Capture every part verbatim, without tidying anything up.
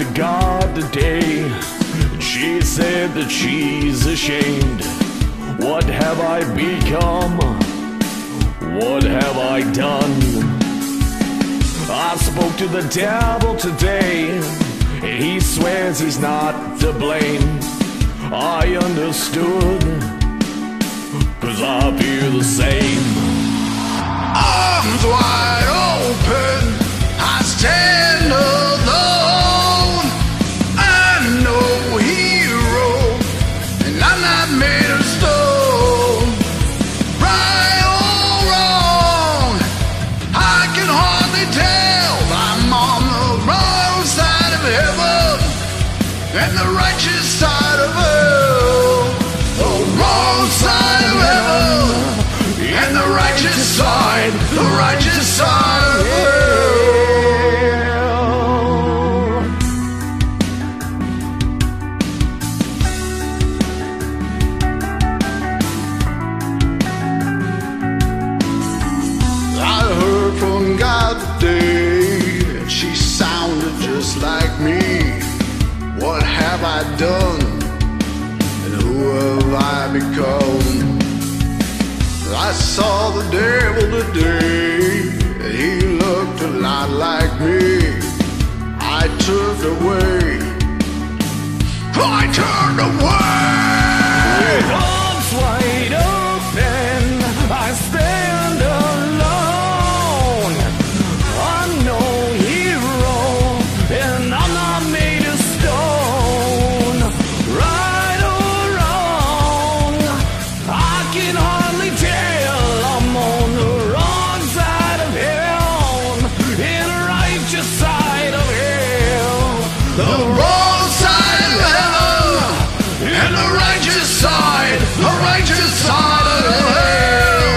to God today. She said that she's ashamed. What have I become? What have I done? I spoke to the devil today, and he swears he's not to blame. I understood, 'cause I feel the same. Arms wide open, I stand alone. I'm no hero, and I'm not made of stone. Right or wrong, I can hardly tell. I'm on the wrong side of heaven and the righteous side of hell. The wrong side of heaven and the righteous side, the righteous side of hell. I heard from God today, and she sounded just like me. What have I done, and who have I become? I saw the devil today, and he looked a lot like me. I turned away, I turned away. With arms wide open, I stand alone. I'm no hero, and I'm not made of stone. Right or wrong, I can hardly tell. I'm on the wrong side of hell, and the righteous side of hell. The wrong side of heaven and the righteous side, the righteous side of hell.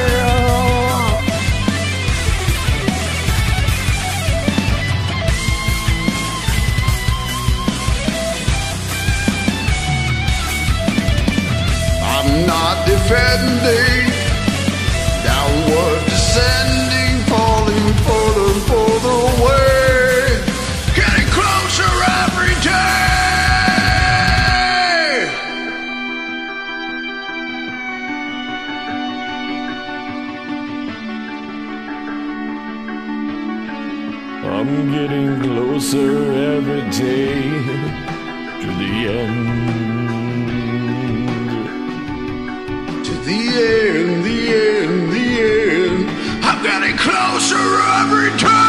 I'm not defending, downward descending, falling further and further away, getting closer every day. I'm getting closer every day to the end. To the end, the end, the end. I'm getting closer every time.